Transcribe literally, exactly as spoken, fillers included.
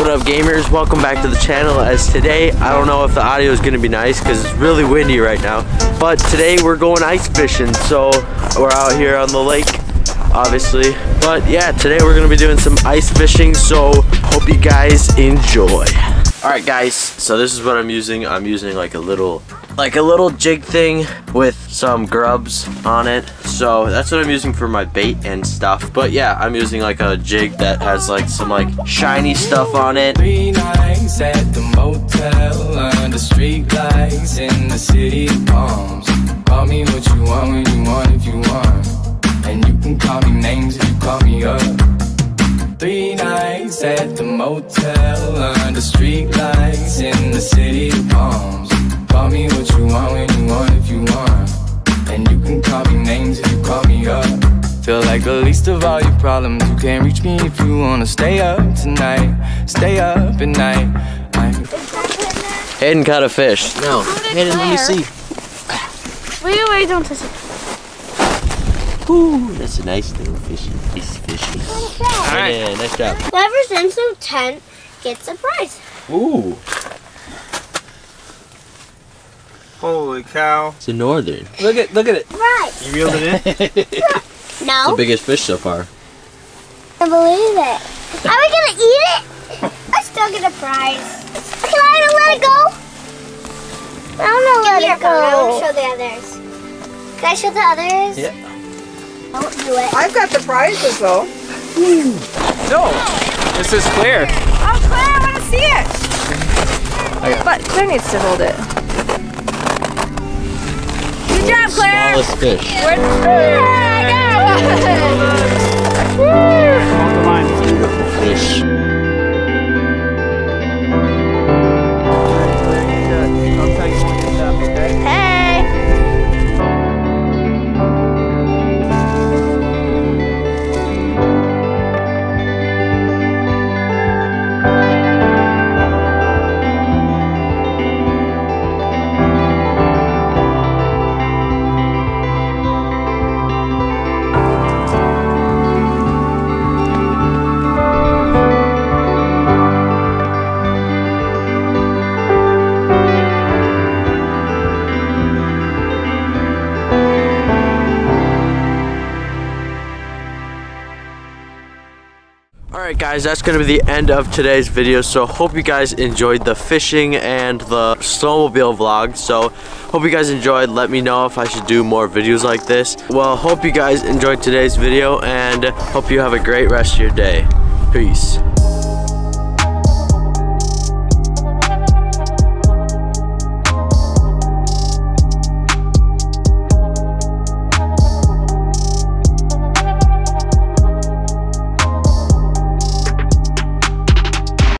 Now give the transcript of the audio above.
What up, gamers? Welcome back to the channel. As today, I don't know if the audio is going to be nice because it's really windy right now, but today we're going ice fishing. So we're out here on the lake, obviously, but yeah, today we're going to be doing some ice fishing, so hope you guys enjoy. Alright guys, so this is what I'm using. I'm using like a little like a little jig thing with some grubs on it. So that's what I'm using for my bait and stuff. But yeah, I'm using like a jig that has like some like shiny stuff on it. Three nights at the motel under street lights in the city of palms. Call me what you want when you want if you want, and you can call me names if you call me up. Three nights at the motel under street lights in the city of palms. Call me what you want when you want if you want, and you can call me names if you call me up. Feel like the least of all your problems. You can't reach me if you wanna stay up tonight. Stay up at night. Hayden caught a fish. No, Hayden, let me see. Wait, wait, don't touch it. Ooh, that's a nice little fishy. Nice fishy. Alright. Yeah, nice job. Whoever's in the tent gets a prize. Ooh. Holy cow. It's a northern. Look at look at it. Right. You reeled it in? No. It's the biggest fish so far. I believe it. Are we gonna eat it? I still get a prize. Can I let it go? I don't know. Let it go. I want to show the others. Can I show the others? Yeah. Don't do it. I've got the prizes though. No. This is Claire. Oh, Claire, I want to see it. But Claire needs to hold it. Good job, Claire. Smallest fish. Where, hey, I got it. Beautiful fish. I'll tell you when you stop, okay? Hey. Alright guys, that's going to be the end of today's video, so hope you guys enjoyed the fishing and the snowmobile vlog. So hope you guys enjoyed. Let me know if I should do more videos like this. Well, hope you guys enjoyed today's video and hope you have a great rest of your day. Peace.